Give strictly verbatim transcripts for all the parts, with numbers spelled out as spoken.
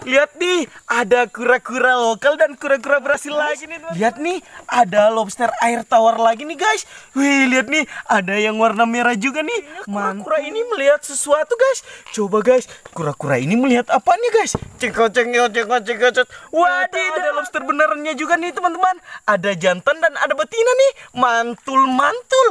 lihat nih, ada kura-kura lokal dan kura-kura berhasil lagi nih teman. Lihat nih, ada lobster air tawar lagi nih guys. Wih, lihat nih, ada yang warna merah juga nih. Kura-kura ini melihat sesuatu guys. Coba guys, kura-kura ini melihat apa nih guys? Cekot cekot cekot cekot. Waduh, ada lobster benerannya juga nih teman-teman. Ada jantan dan ada betina nih. Mantul mantul.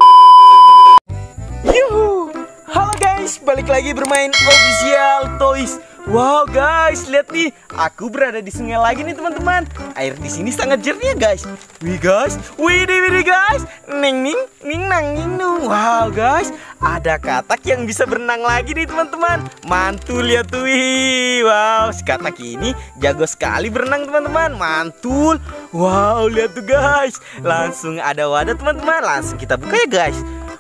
Yuhu. Halo guys, balik lagi bermain Official Toys. Wow guys, lihat nih, aku berada di sungai lagi nih teman-teman. Air di sini sangat jernih guys. Wih guys, wih deh wih guys. Ning ning ning nang ning nung. Wow guys, ada katak yang bisa berenang lagi nih teman-teman. Mantul ya tuh. Wih. Wow, si katak ini jago sekali berenang teman-teman. Mantul. Wow, lihat tuh guys. Langsung ada wadah teman-teman. Langsung kita buka ya guys.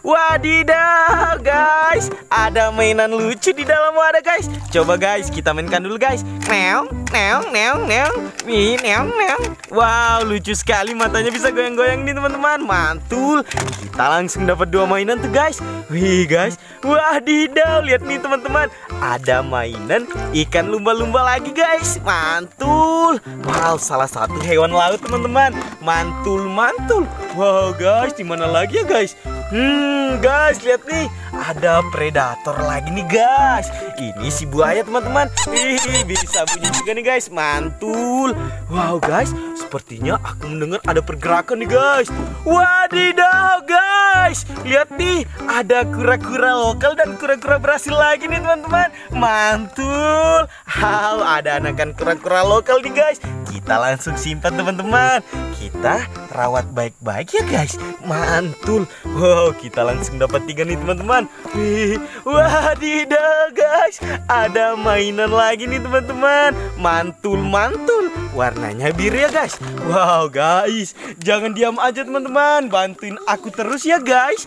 Wadidaw guys, ada mainan lucu di dalam wadah guys. Coba guys, kita mainkan dulu guys. Neong, neong, neong, neong, nih, neong, neong. Wow, lucu sekali, matanya bisa goyang-goyang nih teman-teman. Mantul. Kita langsung dapat dua mainan tuh guys. Wih guys, wadidaw, lihat nih teman-teman. Ada mainan ikan lumba-lumba lagi guys. Mantul. Wow, salah satu hewan laut teman-teman. Mantul, mantul. Wow guys, di mana lagi ya guys? Hmm guys, lihat nih, ada predator lagi nih guys. Ini si buaya teman-teman. Ih, bisa bunyi juga nih guys. Mantul. Wow guys, sepertinya aku mendengar ada pergerakan nih guys. Wadidaw guys, lihat nih, ada kura-kura lokal dan kura-kura berhasil lagi nih teman-teman. Mantul. Wow, ada anakan kura-kura lokal nih guys. Kita langsung simpan teman-teman. Kita rawat baik-baik ya guys. Mantul. Wow, kita langsung dapat tiga nih teman-teman. Wih, wadidaw guys, ada mainan lagi nih teman-teman. Mantul-mantul. Warnanya biru ya guys. Wow guys, jangan diam aja teman-teman, bantuin aku terus ya guys.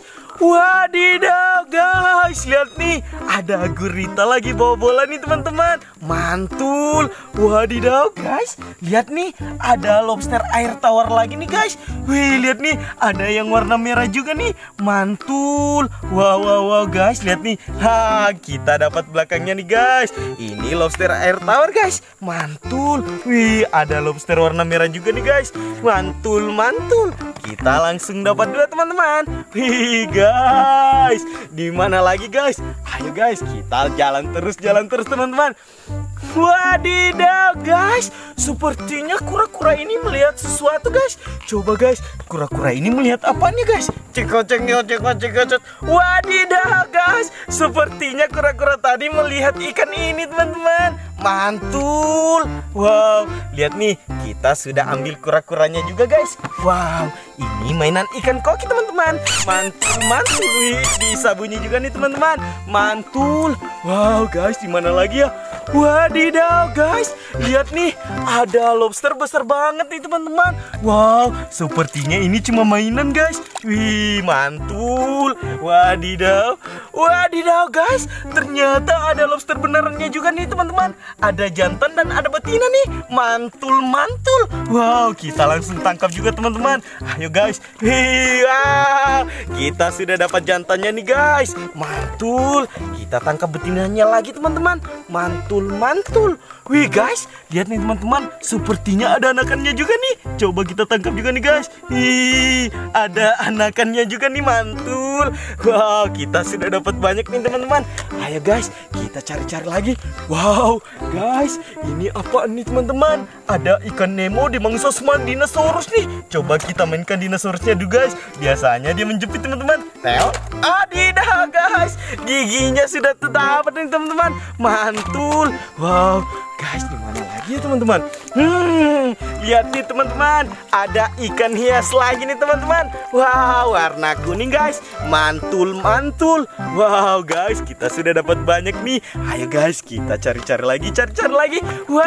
Wadidaw guys, lihat nih, ada gurita lagi bawa bola nih teman-teman. Mantul. Wadidaw guys, lihat nih, ada lobster air tawar lagi nih guys. Wih, lihat nih, ada yang warna merah juga nih. Mantul. Wow wow wow guys, lihat nih. Ha, kita dapat belakangnya nih guys. Ini lobster air tawar guys. Mantul. Wih, ada lobster warna merah juga nih guys. Mantul mantul. Kita langsung dapat dua teman-teman. Wih guys, di mana lagi guys? Ayo guys, kita jalan terus, jalan terus teman-teman. Wadidaw guys, sepertinya kura-kura ini melihat sesuatu guys. Coba guys, kura-kura ini melihat apa nih guys? Cekot cekot cekot cekot. Wadidaw guys, sepertinya kura-kura tadi melihat ikan ini teman-teman. Mantul. Wow, lihat nih, kita sudah ambil kura-kuranya juga guys. Wow, ini mainan ikan koki teman-teman. Mantul mantul. Wih, bisa bunyi juga nih teman-teman. Mantul. Wow guys, di mana lagi ya? Wadidaw guys, lihat nih, ada lobster besar banget nih teman-teman. Wow, sepertinya ini cuma mainan guys. Wih, mantul. Wadidaw. Wadidaw guys, ternyata ada lobster benerannya juga nih teman-teman. Ada jantan dan ada betina nih. Mantul mantul. Wow, kita langsung tangkap juga teman-teman. Ayo guys. Wih, wow, kita sudah dapat jantannya nih guys. Mantul. Kita tangkap betinanya lagi teman-teman. Mantul mantul. Wih guys, lihat nih teman-teman, sepertinya ada anakannya juga nih. Coba kita tangkap juga nih guys. Ih, ada anakannya juga nih. Mantul. Wow, kita sudah dapat banyak nih teman-teman. Ayo guys, kita cari-cari lagi. Wow guys, ini apa nih teman-teman? Ada ikan Nemo dimangsa sama dinosaurus nih. Coba kita mainkan dinosaurusnya dulu guys. Biasanya dia menjepit teman-teman. Teo, adidah guys, giginya sudah terdapat nih teman-teman. Mantul. Wow guys, di mana lagi ya teman-teman? Hmm, lihat nih teman-teman, ada ikan hias lagi nih teman-teman. Wow, warna kuning guys. Mantul mantul. Wow guys, kita sudah dapat banyak nih. Ayo guys, kita cari-cari lagi, cari-cari lagi.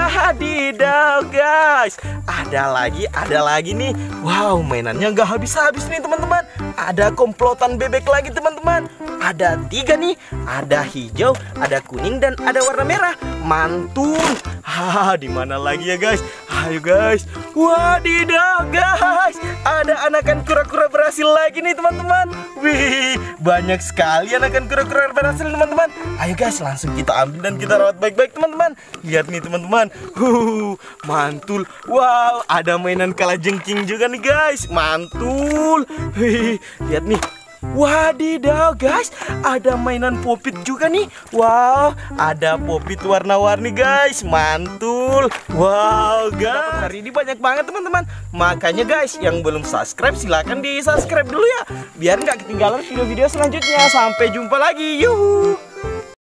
Wadidaw guys, ada lagi, ada lagi nih. Wow, mainannya nggak habis-habis nih teman-teman. Ada komplotan bebek lagi teman-teman. Ada tiga nih, ada hijau, ada kuning dan ada warna merah. Mantul. Hahaha, di mana lagi ya guys? Ayo guys. Wadidaw guys, ada anakan kura-kura berhasil lagi nih teman-teman. Wih, banyak sekali anakan kura-kura berhasil teman-teman. Ayo guys, langsung kita ambil dan kita rawat baik-baik teman-teman. Lihat nih teman-teman, huh, mantul. Wow, ada mainan kalajengking juga nih guys, mantul. Wih, lihat nih. Wadidaw guys, ada mainan popit juga nih. Wow, ada popit warna-warni guys, mantul. Wow guys, hari ini banyak banget teman-teman. Makanya guys, yang belum subscribe silahkan di subscribe dulu ya, biar nggak ketinggalan video-video selanjutnya. Sampai jumpa lagi, yuhu.